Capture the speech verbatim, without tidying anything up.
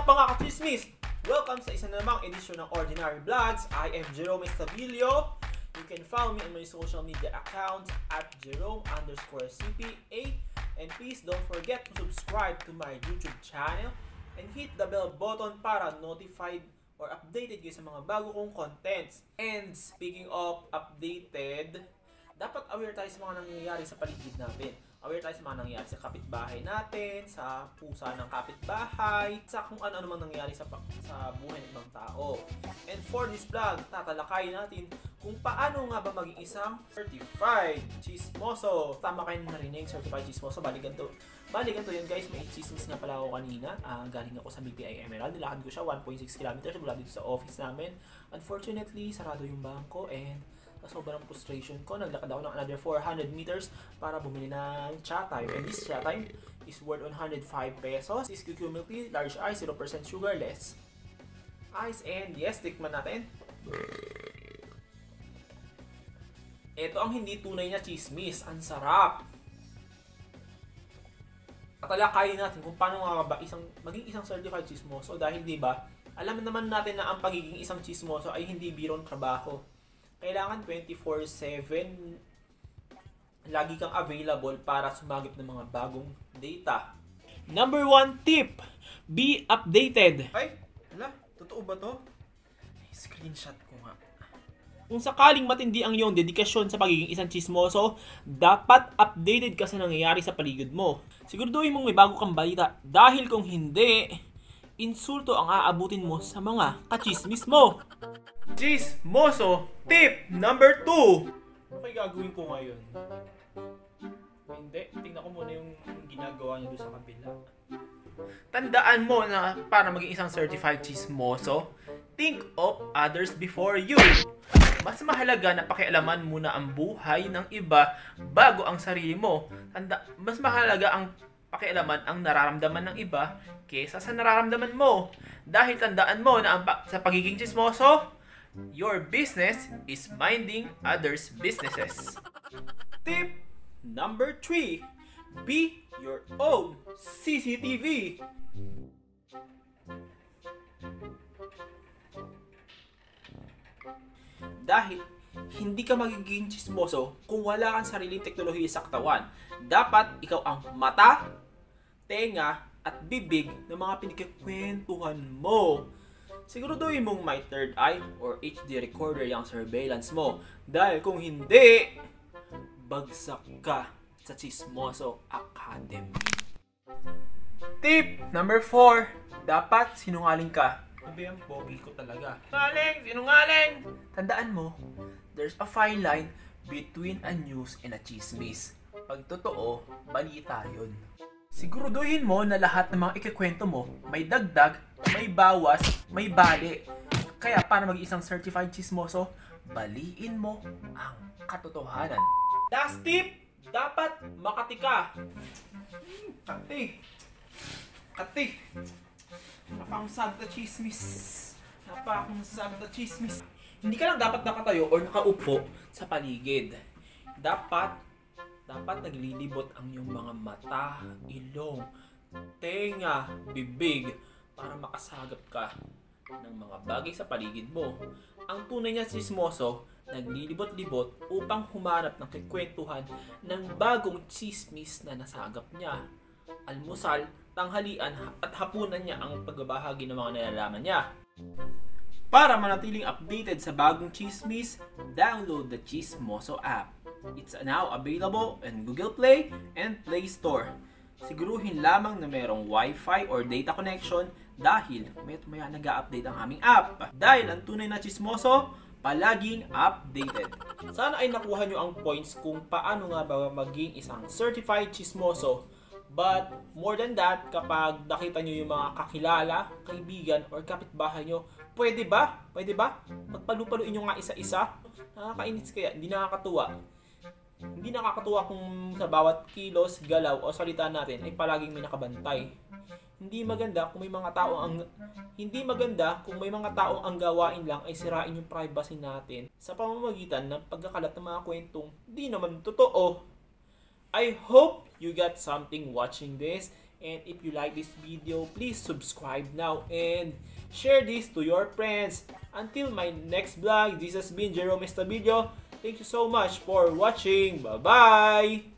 up mga ka-chismis? Welcome sa isa na namang edisyon ng Ordinary Vlogs. I am Jerome Estabilio. You can follow me on my social media accounts at Jerome underscore C P A. And please don't forget to subscribe to my YouTube channel and hit the bell button para notified or updated kayo sa mga bago kong contents. And speaking of updated, dapat aware tayo sa mga nangyayari sa paligid natin. Aware tayo sa mga nangyayari sa kapitbahay natin, sa pusa ng kapitbahay, sa kung ano-ano mang nangyayari sa, sa buhay ng ibang tao. And for this vlog, tatalakayin natin kung paano nga ba maging isang certified chismoso. Tama kayo narinig, certified chismoso. Bali ganito. Bali ganito yun guys, may chismis nga pala ako kanina. Uh, galing ako sa B P I Emerald. Nilakad ko siya one point six kilometers mula dito sa office namin. Unfortunately, sarado yung bangko and sobrang frustration ko. Naglakad ako ng another four hundred meters para bumili ng cha time. And this cha time is worth one hundred five pesos. Is Q Q milk tea, large ice, zero percent sugarless. Ice and yes, tikman natin. Ito ang hindi tunay na chismis. Ang sarap. Tatalakayin natin kung paano nga ba isang, maging isang certified chismoso. Dahil diba, alam naman natin na ang pagiging isang chismoso ay hindi birong trabaho. Kailangan twenty-four seven lagi kang available para sumagip ng mga bagong data. Number one tip, be updated. Ay, hala, totoo ba to? Screenshot ko nga. Kung sakaling matindi ang iyong dedikasyon sa pagiging isang chismoso, dapat updated ka sa nangyayari sa paligid mo. Siguraduhin mong may bago kang balita dahil kung hindi, insulto ang aabutin mo sa mga kachismis mo. Chismoso tip number two. Ano kayo gagawin ko ngayon? Hindi, tingnan ko muna yung ginagawa niya doon sa kabila. Tandaan mo na para maging isang certified chismoso, think of others before you. Mas mahalaga na pakialaman muna ang buhay ng iba bago ang sarili mo. Tanda, mas mahalaga ang pakialaman ang nararamdaman ng iba kaysa sa nararamdaman mo. Dahil tandaan mo na ang pa sa pagiging chismoso, your business is minding others' businesses. Tip number three, be your own C C T V. Dahil hindi ka magiging chismoso kung wala kang sariling teknolohiya sa katawan. Dapat ikaw ang mata, tenga, at bibig ng mga pinagkikwentuhan mo. Siguraduhin mong may third eye or H D recorder yung surveillance mo. Dahil kung hindi, bagsak ka sa Chismoso Academy. Tip number four, dapat sinungaling ka. Sabi ang pogi ko talaga. Sinungaling! Sinungaling! Tandaan mo, there's a fine line between a news and a chismis. Pag totoo, balita yun. Siguraduhin mo na lahat ng mga ikikwento mo may dagdag, may bawas, may bali. Kaya para maging isang certified chismoso, baliin mo ang katotohanan. Last tip, dapat makati ka. Kati. Kati. Napakasag na chismis. Napakasag na chismis. Hindi ka lang dapat nakatayo o nakaupo sa paligid. Dapat Dapat naglilibot ang iyong mga mata, ilong, tenga, bibig para makasagap ka ng mga bagay sa paligid mo. Ang tunay na chismoso, naglilibot-libot upang humanap ng kikwentuhan ng bagong chismis na nasagap niya. Almusal, tanghalian at hapunan niya ang pagbabahagi ng mga nalalaman niya. Para manatiling updated sa bagong chismis, download the Chismoso app. It's now available in Google Play and Play Store. Siguruhin lamang na mayroong Wi-Fi or data connection dahil mayat maya nag-update ang aming app. Dahil ang tunay na chismoso, palaging updated. Sana ay nakuha nyo ang points kung paano nga ba maging isang certified chismoso. But more than that, kapag nakita nyo yung mga kakilala, kaibigan, or kapitbahay nyo, pwede ba? Pwede ba? Pagpalupaluin nyo nga isa-isa. Nakakainis kaya, hindi nakakatuwa. Hindi nakakatuwa kung sa bawat kilos, galaw o salita natin ay palaging may nakabantay. Hindi maganda kung may mga tao ang hindi maganda kung may mga tao ang gawain lang ay sirain yung privacy natin sa pamamagitan ng pagkakalat ng mga kwentong di naman totoo. I hope you got something watching this And if you like this video, please subscribe now and share this to your friends. Until my next vlog, this has been Jerome Estabilio. Thank you so much for watching. Bye-bye!